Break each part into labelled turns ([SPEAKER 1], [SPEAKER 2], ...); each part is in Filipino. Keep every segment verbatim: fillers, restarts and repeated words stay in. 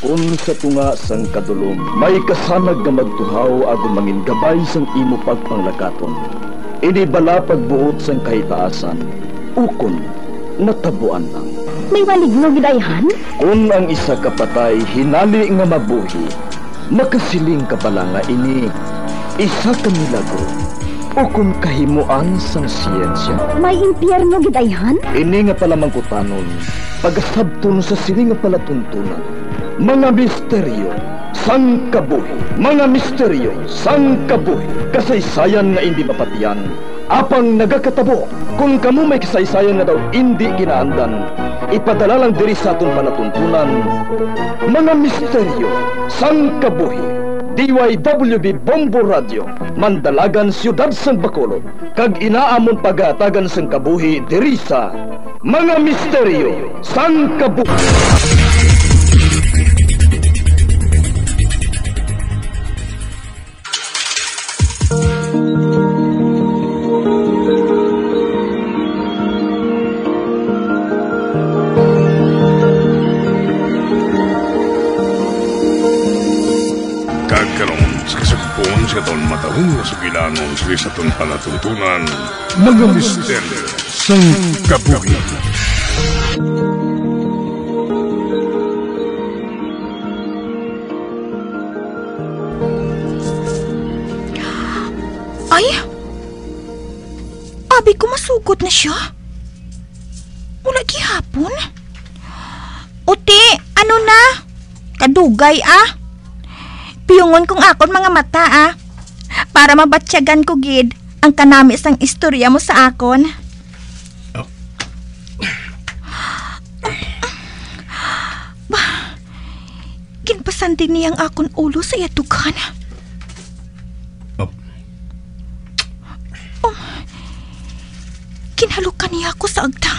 [SPEAKER 1] Kung sa tunga sang kadulom, may kasanag nga magtuhaw agon mangin gabay sang imo pagpanglakaton. Ini bala pagbuot sang kahitaasan, ukon natabuan lang.
[SPEAKER 2] May maligno gidayhan?
[SPEAKER 1] Kung ang isa kapatay hinali nga mabuhi, makasiling ka pala nga ini isa ka milagro o kung kahimuan sang siyensya.
[SPEAKER 2] May impyerno gidayhan?
[SPEAKER 1] Ini nga pala mangkutanon, pagasabton sa sini nga pala tuntunan. Mga misteryo sang kabuhi, mga misteryo sang kabuhi, kasaysayan nga hindi mapatiyan, apang nagakatabo. Kung kamo may kasaysayan nga daw hindi ginaandan, ipadala lang diri sa atong palatuntunan. Mga misteryo sang kabuhi, D Y W B Bombo Radio, Mandalagan, Siyudad sang Bacolod, kag inaamon pagatagan sang kabuhi diri sa Mga Misteryo sang Kabuhi.
[SPEAKER 3] Sa taon matahong sa kilanon sa itong palatuntunan, Mga Misteryo sang Kabuhi.
[SPEAKER 4] Ay! Abi ko masugod na siya. Mula gihapon. Uti, ano na? Kadugay ah. Piyungon kong akon mga mata ah. Para mabatsyagan ko gid ang kanami sang istorya mo sa akon. Oh. Bah, ginpasan din niyang akon ulo sa yatugan. Oh. Oh. Kinhalukan niya ako sa agtang.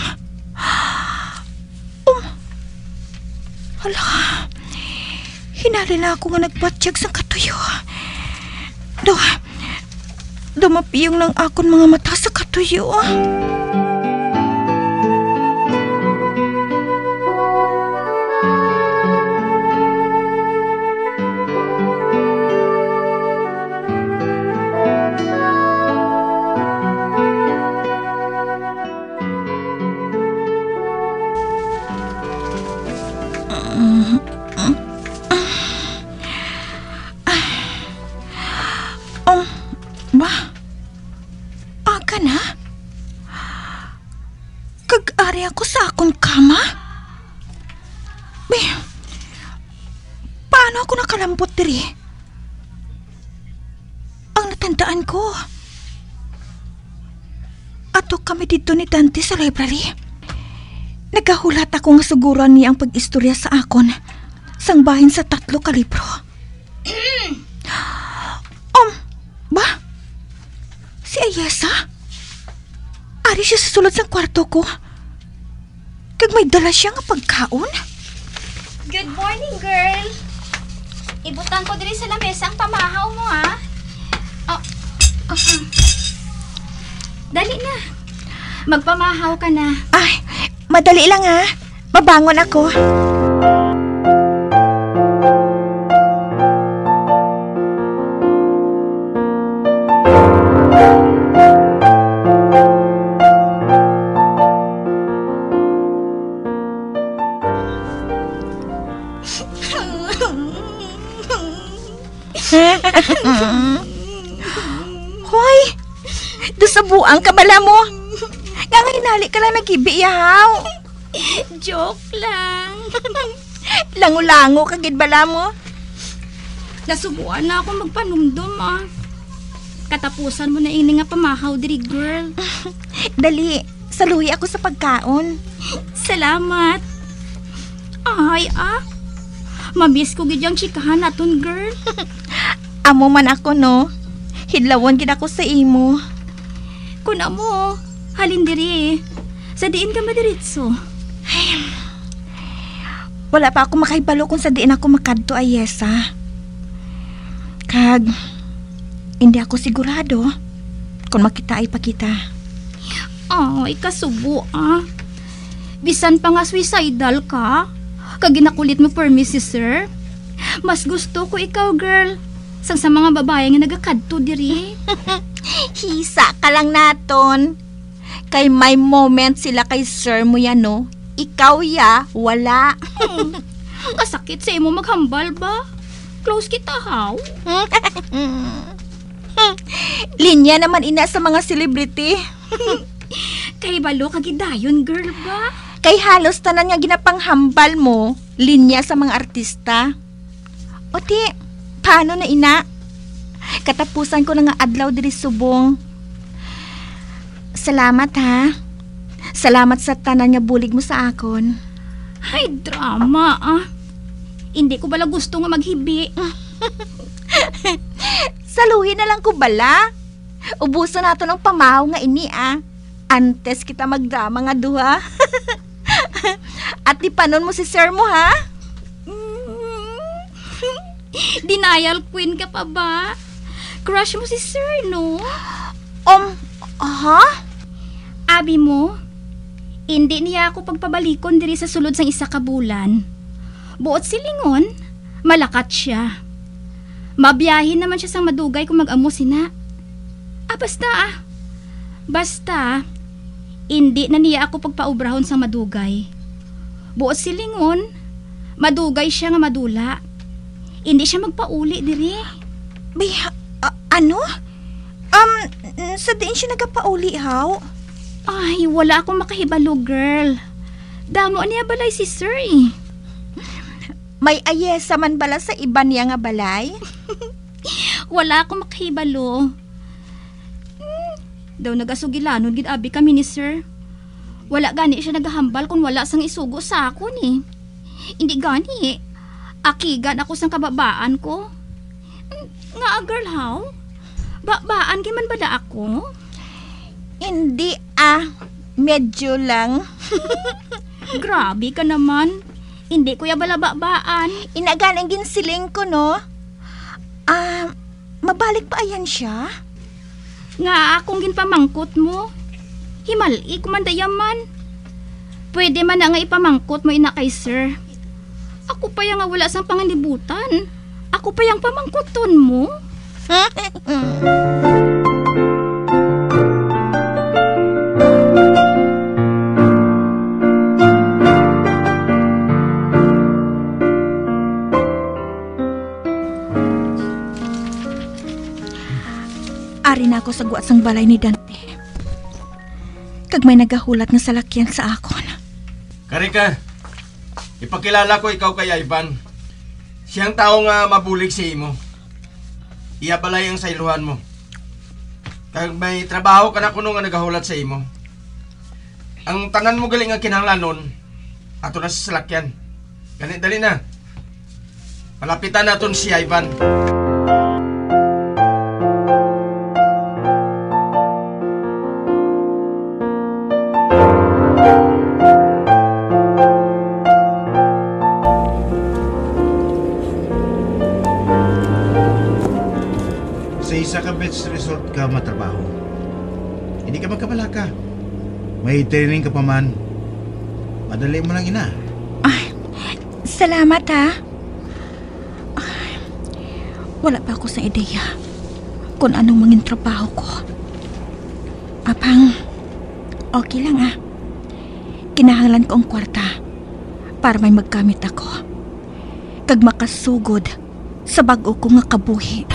[SPEAKER 4] Um. Hala. Hinali na ako nga nagbatsyag sang katuyo. Do, dumapiyong lang akon mga mata sa katuyo. Dito ni Dante sa library. Nagahulat ako nga suguran niya ang pag-istorya sa akon sang bahin sa tatlo ka libro. um, ba? Si Ayesa? Ari siya sa sulod sang kwarto ko. Kag may dala siya nga pagkaon.
[SPEAKER 5] Good morning, girl. Ibutan ko diri sa lamesa ang pamahaw mo, ha? Oh, oh. Dali na. Magpamahaw ka na.
[SPEAKER 4] Ay, madali lang ha. Mabangon ako. Hoy! Doon sa buang kabala mo. Nga hinali ka lang nagibiyaw.
[SPEAKER 5] Joke lang.
[SPEAKER 4] Lango-lango kagid bala mo.
[SPEAKER 5] Nasubuan na ako magpanumdum ah. Katapusan mo na ini nga pamahaw diri, girl.
[SPEAKER 4] Dali, saluhi ako sa pagkaon.
[SPEAKER 5] Salamat. Ay ah. Mabis ko gid yang chikahan naton, girl.
[SPEAKER 4] Amo man ako no. Hidlawon gid ako sa imo.
[SPEAKER 5] Kun amo halin diri. Sa diin ka madiritso.
[SPEAKER 4] Ay, wala pa ako makaibalo kung sa diin ako makadto, Ayesa. Kag, hindi ako sigurado kung makita ay pakita.
[SPEAKER 5] Ay, kasubo ah. Bisan pa nga suicidal ka, Kaginakulit mo for me si sir. Mas gusto ko ikaw, girl, sang sa mga babae nga nagakadto diri.
[SPEAKER 4] Hisa ka lang naton. Kay may moment sila kay sir mo yan, no? Ikaw ya, wala.
[SPEAKER 5] Kasakit sa imo maghambal ba? Close kita, how?
[SPEAKER 4] Linya naman ina sa mga celebrity.
[SPEAKER 5] Kay balo kagidayon, girl ba?
[SPEAKER 4] Kay halos tanan nga ginapanghambal mo, linya sa mga artista. O ti, paano na ina? Katapusan ko na nga adlaw diri subong. Salamat ha. Salamat sa tanan nga bulig mo sa akon.
[SPEAKER 5] Ay, drama ah. Hindi ko bala gusto nga maghibi.
[SPEAKER 4] Saluhin na lang ko bala. Ubuso nato ng pamahaw nga ini ah. Antes kita magdrama nga duha. At ipanon mo si sir mo ha.
[SPEAKER 5] Denial queen ka pa ba? Crush mo si sir, no?
[SPEAKER 4] Um, aha?
[SPEAKER 5] Abi mo, hindi niya ako pagpabalikon diri sa sulod sang isa ka bulan. Buot silingon, malakat siya. Mabiyahin naman siya sang madugay kung mag-amo sina. Ah, basta ah. Basta, hindi na niya ako pagpaubrahon sang madugay. Buot silingon, madugay siya nga madula. Hindi siya magpauli diri.
[SPEAKER 4] Bay, uh, ano? Um, sa diin siya nagapauli, how?
[SPEAKER 5] Ay, wala akong makahibalo, girl. Damo niya balay si sir eh.
[SPEAKER 4] May ayesa man bala sa iba niya nga balay?
[SPEAKER 5] Wala akong makahibalo. Hmm, daw nagasugilanon gid abi kami ni sir. Wala gani siya naghambal kung wala sang isugo sa ako ni. Hindi gani. Akigan ako sang kababaan ko. Nga girl, how? Babaan kay man bala ako?
[SPEAKER 4] Hindi ah. Medyo lang.
[SPEAKER 5] Grabe ka naman. Hindi ko ya balababaan.
[SPEAKER 4] Inagan ang ginsiling ko, no? Ah, mabalik pa ayan siya?
[SPEAKER 5] Nga akong ginpamangkot mo. Himali ko man dayaman. Pwede man na nga ipamangkot mo ina kay sir. Ako pa yang nga wala sang panganibutan. Ako pa yang pamangkoton mo.
[SPEAKER 4] Ari na ako sa guwat sang balay ni Dante. Kag may nagahulat nga salakyan sa akon.
[SPEAKER 6] Karika, ipakilala ko ikaw kay Ivan. Siyang tao nga mabulig si imo. Iyabalay ang sailuhan mo. Kag may trabaho ka na kuno nga nagahulat sa imo. Ang tanan mo galing nga kinahanglanon, ato na sa salakyan. Ganit dali na. Palapitan naton si Ivan.
[SPEAKER 7] Sa ka beach resort ka matrabaho. Hindi ka magkabalaka. May training ka pa man. Madali mo lang ina.
[SPEAKER 4] Ay, salamat ha. Ay, wala pa ako sa ideya kung anong mangin trabaho ko. Apang, okay lang ah. Kinahanglan ko ang kwarta para may magkamit ako. Kag makasugod sa bag-o ko nga kabuhi.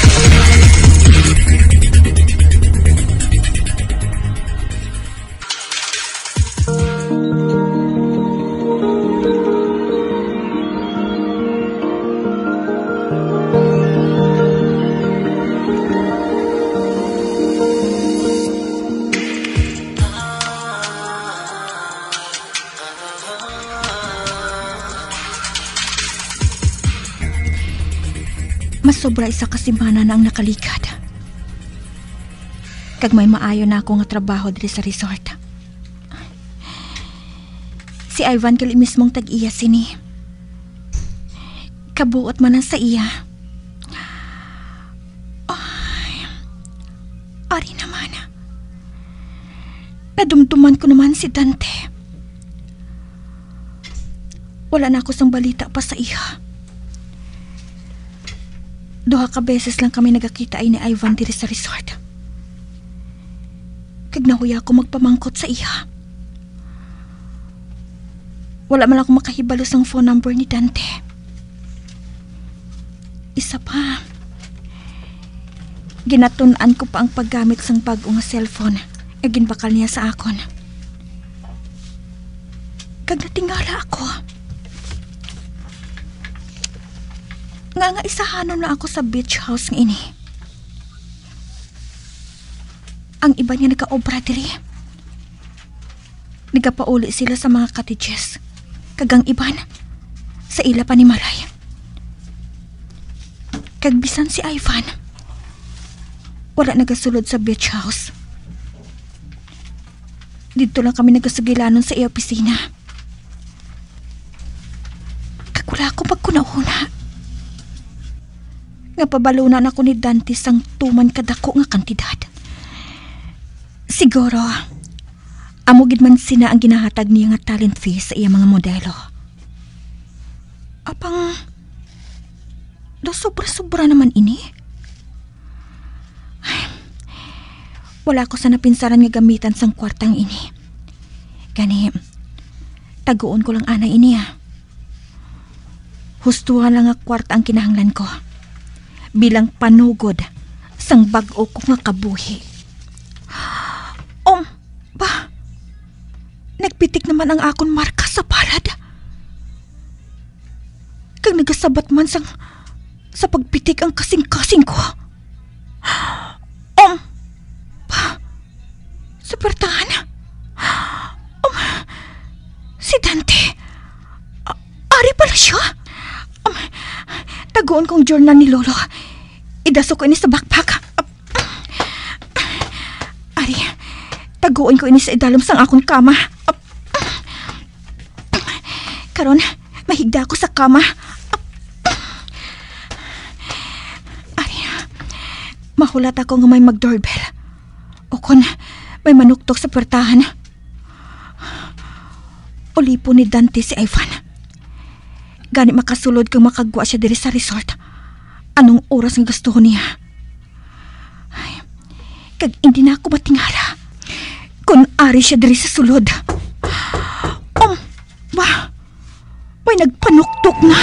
[SPEAKER 4] Sobra isa kasimana na ang nakalikad. Kag may maayo na ako nga trabaho diri sa resort. Si Ivan kali mismong tag-iya sini. Kabuot man ang sa iya. Ay, ari naman. Nadumduman ko naman si Dante. wala na ako sang balita pa sa iya. Duha ka beses lang kami nagakita ay ni Ivan diri sa resort. Kag nahuya ako magpamangkot sa iya. Wala man ako makahibalo sang phone number ni Dante. Isa pa, ginatun-an ko pa ang paggamit sang bago nga cellphone e ginbakal niya sa akon. Kag natingala ako. Nga nga isahanon na ako sa beach house nga ini. Ang iba niya nagka-obra diri. Nagapauli sila sa mga cottages. Kagang iban sa ila pa ni Malay. Kag bisan si Ivan, wala nagasulod sa beach house. Dito lang kami nagasugilanon sa iya opisina. Kag wala ako magkunahuna. Nga pabalunan ako ni Dante sang tuman kadako nga kantidad. Siguro, amugid man sina ang ginahatag niya nga talent fee sa iya mga modelo. Apang, do sobra-sobra naman ini. Ay, wala ko sa napinsaran nga gamitan sang kwartang ini. Gani, taguon ko lang ana ini ah. Hustuhan lang nga kwarta ang kinahanglan ko. Bilang panugod sang bag-o ko nga kabuhi. Om, ba? Nagpitik naman ang akon marka sa palad. Kag nagasabat man sang sa pagpitik ang kasing-kasing ko. Om, ba? Supertahan? Om, si Dante. A- Ari pala siya? Om, taguon kong journal ni Lolo. Idasok ko ini sa backpack. Ari, taguon ko ini sa idalom sang akong kama. Karon, mahigda ako sa kama. Ari, mahulat ako nga may mag-doorbell. O kon, may manuktok sa pertahan. Ulipo ni Dante si Ivan. Gani makasulod kang makagwa siya diri sa resort. Anong oras ang gusto niya? Ay, kag hindi na ako matingala kung ari siya diri sa sulod. Um, ba? May nagpanuktok na.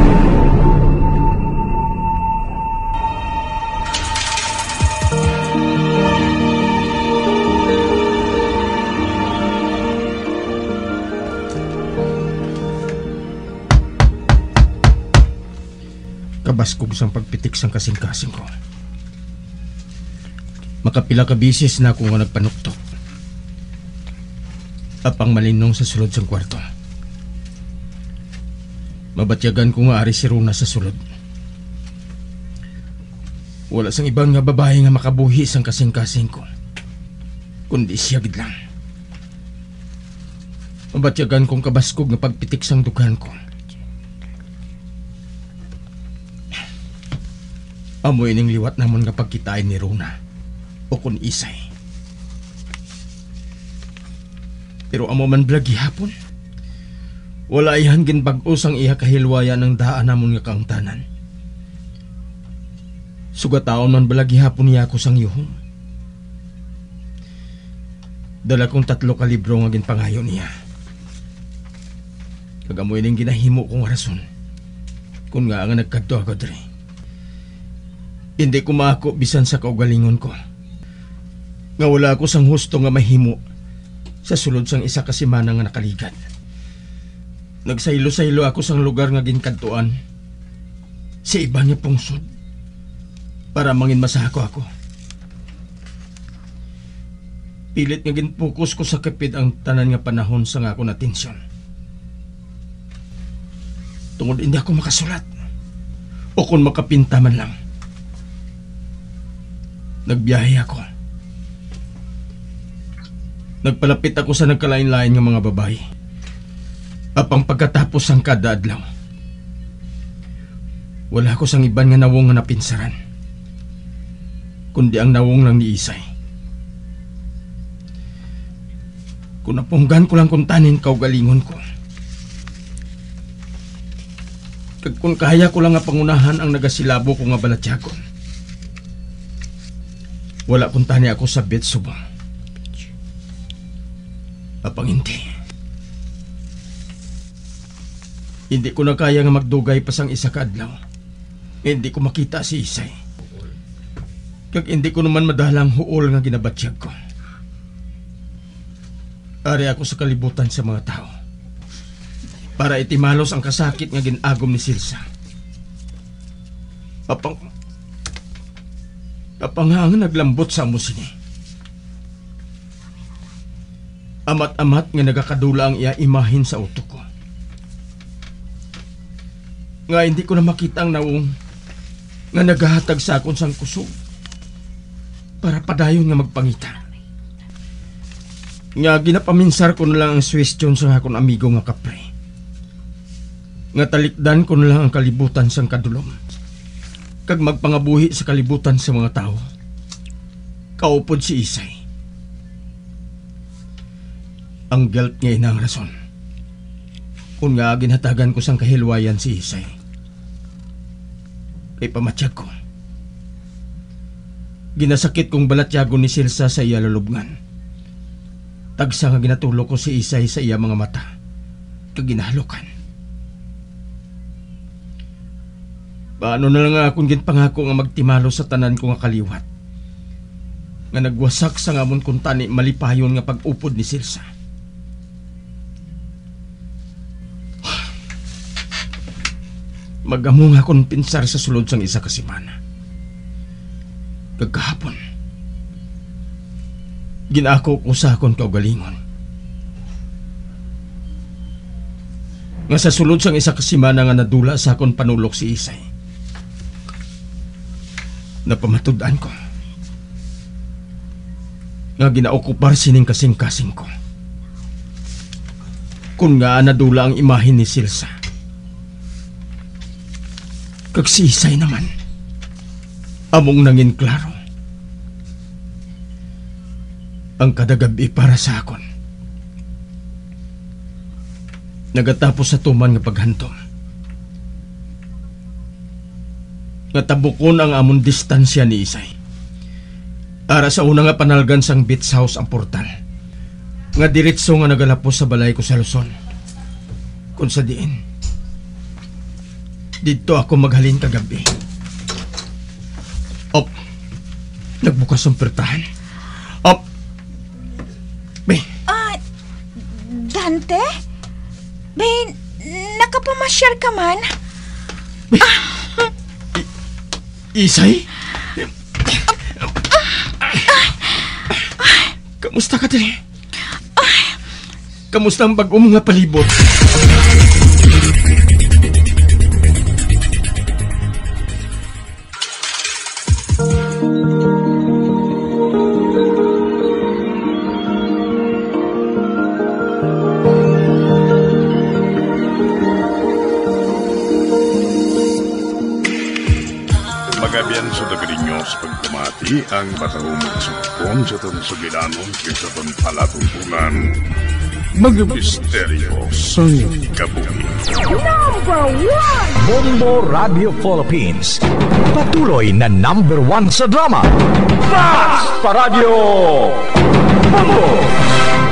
[SPEAKER 6] Kabaskog sang pagpitik sang kasing-kasing ko. Makapila ka bisis na ako nga nagpanuktok. Apang malinong sa sulod sang kwarto. Mabatyagan ko nga ari si Runa sa sulod. Wala sang ibang nga babae nga makabuhi sang kasing-kasing ko, kundi siya gid lang. Mabatyagan kong kabaskog nga pagpitik sang dughan ko. Amoy ning liwat namon nga pagkitain ni Runa o kun isay. Pero amo man blagi hapon. Wala ihan gin bag-usang iha kahilwaya ng daan namon nga kaungtanan. Sugataon man balagi hapon niya ako sang yuhong. Dala kong tatlo ka libro nga ginpangayo niya. Kagamoy ning ginahimo kong rason kung nga nga nagkadto ako diri. Hindi ko maako bisan sa kaugalingon ko. Nga wala ako sang husto nga mahimo sa sulod sang isa ka semana nga nakaligat. Nagsaylo-saylo ako sang lugar nga ginkadtuan sa iba niya pungsod para mangin masako ako. Pilit nga ginpokus ko sa kapit ang tanan nga panahon sa nga akong atensyon. Tungod hindi ako makasulat o kung makapinta man lang. Nagbiyahe ako. Nagpalapit ako sa nagkalain-lain ng mga babae. Apang pagkatapos ang kada adlaw, wala ko sang iban nga nawong nga napinsaran, kundi ang nawong lang ni Isay. Kung napunggan ko lang kung tanin kaugalingon ko, Kag kung kaya ko lang nga pangunahan ang nagasilabo ko nga balatyagon. Wala kung tani ako sa bet subong. Apang hindi. Hindi ko na kaya nga magdugay pa sang isa ka adlaw. Hindi ko makita si Isay. Kag hindi ko naman madalang huol nga ginabatsyag ko. Ari ako sa kalibutan sa mga tao para itimalos ang kasakit nga ginagom ni Silsa. Apang Apang naglambot sa amo sini. Amat-amat nga nagakadula ang iya imahin sa utok ko. Nga hindi ko na makita ang naong nga naghahatag sa akon sang kusog para padayon nga magpangita. Nga ginapaminsar ko na lang ang suwestyon sa akong amigo nga kapre. Nga talikdan ko na lang ang kalibutan sang kadulom. Kag magpangabuhi sa kalibutan sa mga tao. Kaupod si Isay. Ang guilt nga ina ang rason. Kung nga ginhatagan ko sang kahilwayan si Isay. Kay pamatsyag ko. Ginasakit kong balatyagon ni Silsa sa iya lalubngan. Tagsa nga ginatulo ko si Isay sa iya mga mata. Kag ginahalukan. Paano na lang akong ginpangako nga magtimalo sa tanan ko nga kaliwat. Nga nagwasak sa ngamon kong tani malipayon nga pag-upod ni Silsa. Magamong akong pinsar sa sulod sang isa ka semana. Kagkahapon, ginako ko sa akong kaugalingon. Nga sa sulod sang isa ka semana nga nadula sa akong panulok si Isay. Napamatudan ko nga ginaokupar sining kasing-kasing ko. Kung nga nadula ang imahin ni Silsa. Kag si Isay naman among nangin klaro ang kadagabi para sa akon. Nagatapos sa tuman nga paghantom. Nga tabukon ang amon distansya ni Isay. Ara sa una nga panalgan sang beach house ang portal. Nga diretso nga nagalapos sa balay ko sa Luzon. Kung sa diin, dito ako maghalin kagabi. Op, nagbukas ang pertahan. Op, be.
[SPEAKER 4] Ah, Dante? Be, nakapamasyar ka man?
[SPEAKER 6] Be, ah. I- Isay? Kamusta ka dali? Kamusta ang bag-o mga palibot?
[SPEAKER 3] Magabian sa dagrinyo sa pagpumati ang batahong magsupon sa itong sugilanon kaysa itong palatuntunan. Mga misteryo sa kabuhi.
[SPEAKER 8] Number one! Bombo Radio Philippines. Patuloy na number one sa drama. Mas Paradio Bombo!